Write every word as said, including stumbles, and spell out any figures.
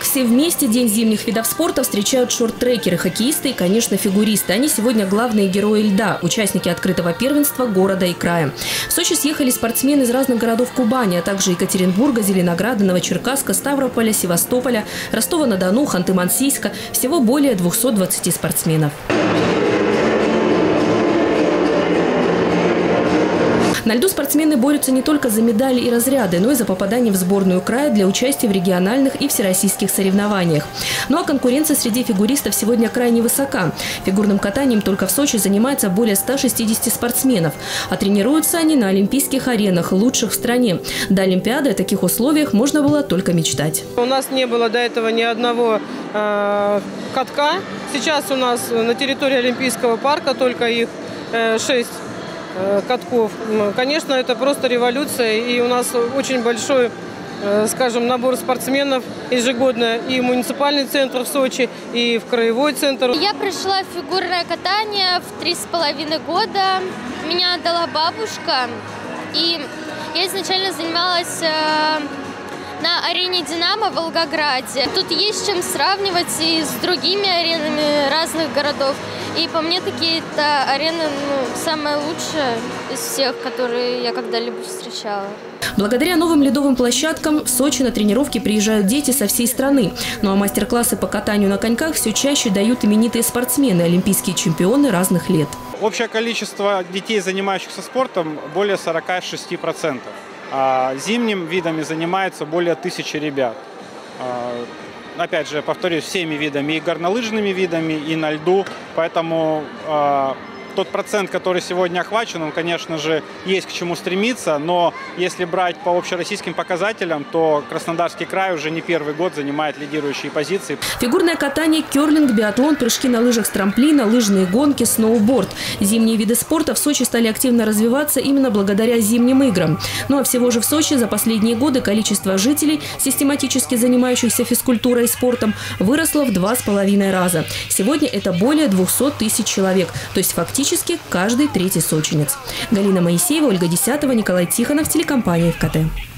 все вместе День зимних видов спорта встречают шорт-трекеры, хоккеисты и, конечно, фигуристы. Они сегодня главные герои льда, участники открытого первенства города и края. В Сочи съехали спортсмены из разных городов Кубани, а также Екатеринбурга, Зеленограда, Новочеркасска, Ставрополя, Севастополя, Ростова-на-Дону, Ханты-Мансийска. Всего более двухсот двадцати спортсменов. На льду спортсмены борются не только за медали и разряды, но и за попадание в сборную края для участия в региональных и всероссийских соревнованиях. Ну а конкуренция среди фигуристов сегодня крайне высока. Фигурным катанием только в Сочи занимается более ста шестидесяти спортсменов. А тренируются они на олимпийских аренах, лучших в стране. До Олимпиады о таких условиях можно было только мечтать. У нас не было до этого ни одного э, катка. Сейчас у нас на территории Олимпийского парка только их э, шесть. Катков. Конечно, это просто революция, и у нас очень большой, скажем, набор спортсменов ежегодно и в муниципальный центр в Сочи, и в краевой центр. Я пришла в фигурное катание в три с половиной года. Меня отдала бабушка, и я изначально занималась на арене «Динамо» в Волгограде. Тут есть с чем сравнивать и с другими аренами разных городов. И по мне такие-то арены ну, самая лучшая из всех, которые я когда-либо встречала. Благодаря новым ледовым площадкам в Сочи на тренировки приезжают дети со всей страны. Ну а мастер-классы по катанию на коньках все чаще дают именитые спортсмены, олимпийские чемпионы разных лет. Общее количество детей, занимающихся спортом, более сорока шести процентов. А зимним видами занимается более тысячи ребят. Опять же, повторюсь, всеми видами, и горнолыжными видами, и на льду. Поэтому э, тот процент, который сегодня охвачен, он, конечно же, есть к чему стремиться. Но если брать по общероссийским показателям, то Краснодарский край уже не первый год занимает лидирующие позиции. Фигурное катание, керлинг, биатлон, прыжки на лыжах с трамплина, лыжные гонки, сноуборд. Зимние виды спорта в Сочи стали активно развиваться именно благодаря зимним играм. Ну а всего же в Сочи за последние годы количество жителей, систематически занимающихся физкультурой и спортом, выросло в два с половиной раза. Сегодня это более двухсот тысяч человек, то есть фактически каждый третий сочинец. Галина Моисеева, Ольга Десятова, Николай Тихонов, телекомпания ФКТ.